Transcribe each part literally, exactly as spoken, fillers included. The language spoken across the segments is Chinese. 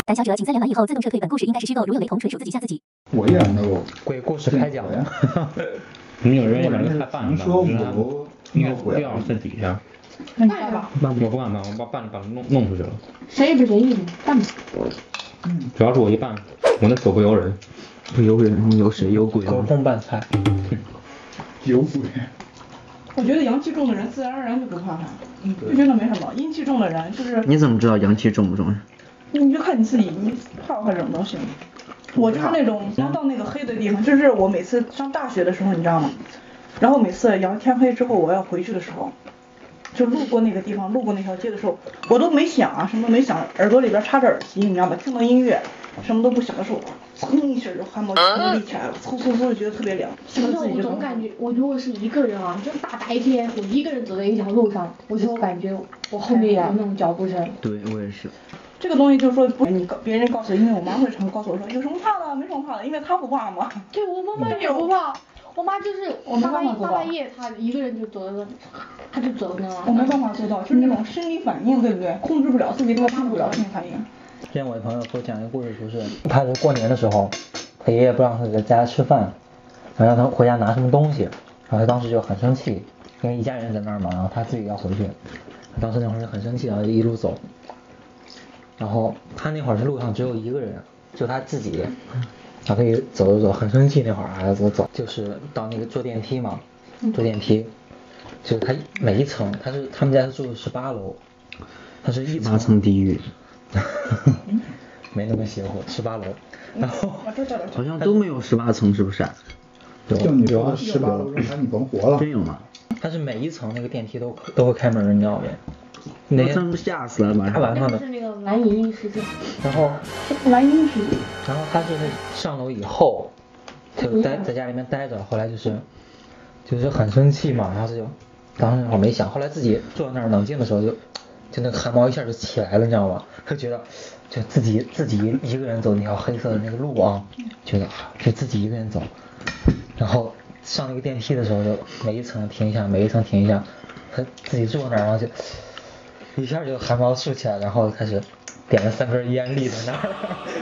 胆小者请在连完以后自动撤退。本故事应该是虚构，如有雷同，纯属自己吓自己。 我一点都鬼故事开讲呀！ 你有人也把这个太拌了， 说我我应该不要在底下。 那你拌吧。 我不敢拌，我把拌把它弄弄出去了。 谁也不谁意思，拌吧。 嗯，主要是我一拌，我那手不由人。 不由人，有谁有鬼？ 狗空拌菜。 有鬼。 我觉得阳气重的人自然而然就不怕啥，就觉得没什么。阴气重的人就是。 你怎么知道阳气重不重？ 你就看你自己，你怕不怕这种东西？我就是那种刚到那个黑的地方，就是我每次上大学的时候，你知道吗？然后每次阳天黑之后，我要回去的时候，就路过那个地方，路过那条街的时候，我都没想啊，什么没想，耳朵里边插着耳机，你知道吗？听到音乐，什么都不想的时候，噌一声就汗毛全都立起来了，嗖嗖嗖就觉得特别凉。 可是我总感觉，我如果是一个人啊，就大白天，我一个人走在一条路上，我就感觉我后面有那种脚步声。 对，我也是。 这个东西就是说，不，你告别人告诉，因为我妈会常告诉我说，有什么怕的，没什么怕的，因为她不怕嘛。 对，我妈妈也不怕，我妈就是我大半夜大半夜她一个人就走在那，她就走那了。 我没办法做到，就是那种生理反应，对不对？控制不了自己，控制不了生理反应。 之前我的朋友给我讲一个故事，说是他是过年的时候，他爷爷不让他在家吃饭，然后让他回家拿什么东西，然后他当时就很生气，因为一家人在那儿嘛，然后他自己要回去，他当时那会儿很生气，然后就一路走。然后他那会儿是路上只有一个人，就他自己，他可以走走走，很生气那会儿还走走，就是到那个坐电梯嘛，坐电梯，就是他每一层，他是他们家是住十八楼，他是一层层地狱，没那么邪乎，十八楼，然后好像都没有十八层，是不是？ 就你说十八楼让他你甭活了， 真有吗？他是每一层那个电梯都都会开门，你知道没？那真不吓死了，晚上晚上的。 是那个蓝银翼事件。 然后蓝银翼事件。 然后他是上楼以后，他就待在家里面待着，后来就是就是很生气嘛，然后他就当时那会儿没想，后来自己坐在那儿冷静的时候就就那个汗毛一下就起来了，你知道吗？他觉得就自己自己一个人走那条黑色的那个路啊，觉得就自己一个人走，然后上那个电梯的时候就每一层停一下，每一层停一下，他自己坐那儿，然后就。一下就汗毛竖起来，然后开始点了三根烟立在那儿，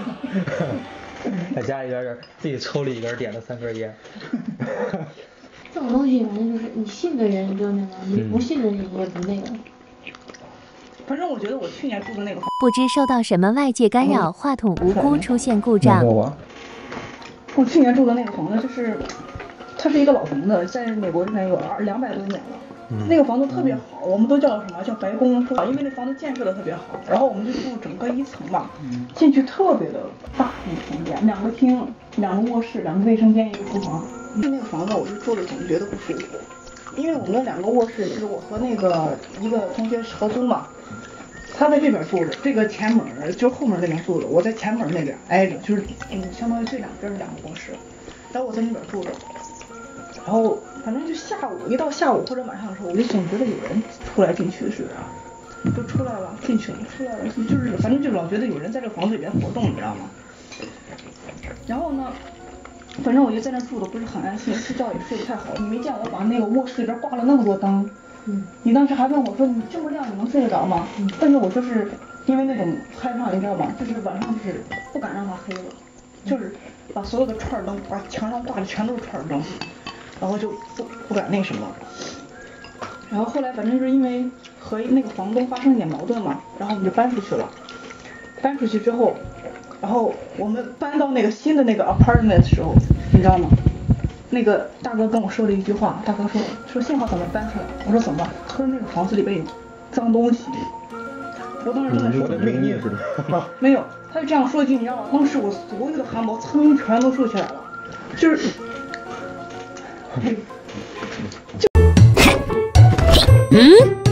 在家里边自己抽了一根，点了三根烟。 这种东西反正就是你信的人你就那个，你不信的人你也不那个。 反正我觉得我去年住的那个， 不知受到什么外界干扰，话筒无辜出现故障。 我去年住的那个房子就是，它是一个老房子，在美国这边有二两百多年了。嗯、那个房子特别好，我们都叫什么叫白宫，因为那房子建设的特别好。然后我们就住整个一层嘛，进去特别的大一房间，两个厅，两个卧室，两个卫生间，一个厨房。那个房子我就住的总觉得不舒服，因为我们那两个卧室就是我和那个一个同学合租嘛，他在这边住着，这个前门就是后门那边住着，我在前门那边挨着，就是嗯相当于这两边是两个卧室，然后我在那边住着。然后反正就下午一到下午或者晚上的时候，我就总觉得有人出来进去的似的，都出来了进去了出来了，就是反正就老觉得有人在这个房子里边活动，你知道吗？然后呢，反正我就在那住的不是很安心，睡觉也睡不太好。你没见我把那个卧室里边挂了那么多灯，嗯，你当时还问我说你这么亮你能睡得着吗？嗯，但是我就是因为那种害怕，你知道吗？就是晚上就是不敢让它黑了，就是把所有的串灯，把墙上挂的全都是串灯。然后就不不敢那什么，然后后来反正是因为和那个房东发生一点矛盾嘛，然后我们就搬出去了。搬出去之后，然后我们搬到那个新的那个 apartment 的时候，你知道吗？那个大哥跟我说了一句话，大哥说说幸好咱们搬出来。我说怎么？他说那个房子里边有脏东西。我当时跟他说的灵异似的。 没有，他就这样说一句，你知道吗？当时我所有的汗毛噌全都竖起来了，就是。 嗯。